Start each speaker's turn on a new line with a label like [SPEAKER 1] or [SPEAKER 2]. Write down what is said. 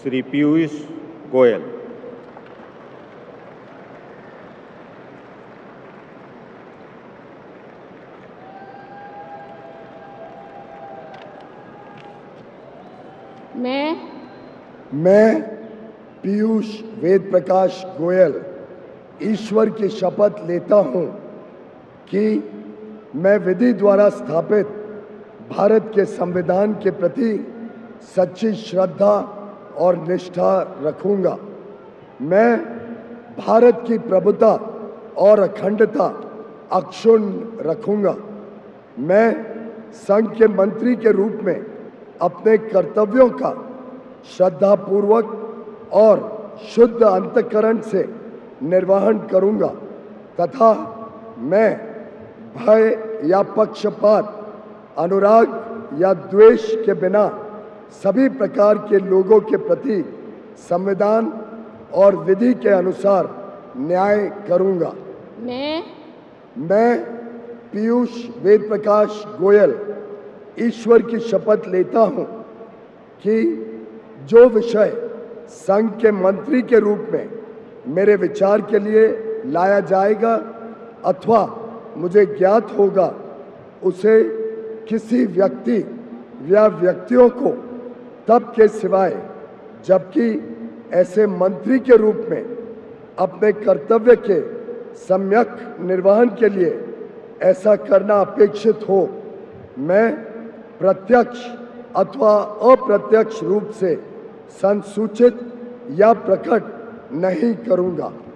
[SPEAKER 1] श्री पीयूष गोयल।
[SPEAKER 2] मैं पीयूष वेद प्रकाश गोयल ईश्वर की शपथ लेता हूं कि मैं विधि द्वारा स्थापित भारत के संविधान के प्रति सच्ची श्रद्धा और निष्ठा रखूंगा। मैं भारत की प्रभुता और अखंडता अक्षुण्ण रखूंगा। मैं संघ के मंत्री के रूप में अपने कर्तव्यों का श्रद्धापूर्वक और शुद्ध अंतःकरण से निर्वहन करूंगा तथा मैं भय या पक्षपात, अनुराग या द्वेष के बिना सभी प्रकार के लोगों के प्रति संविधान और विधि के अनुसार न्याय करूंगा। मैं पीयूष वेद प्रकाश गोयल ईश्वर की शपथ लेता हूं कि जो विषय संघ के मंत्री के रूप में मेरे विचार के लिए लाया जाएगा अथवा मुझे ज्ञात होगा, उसे किसी व्यक्ति या व्यक्तियों को तब के सिवाय जबकि ऐसे मंत्री के रूप में अपने कर्तव्य के सम्यक निर्वहन के लिए ऐसा करना अपेक्षित हो, मैं प्रत्यक्ष अथवा अप्रत्यक्ष रूप से संसूचित या प्रकट नहीं करूंगा।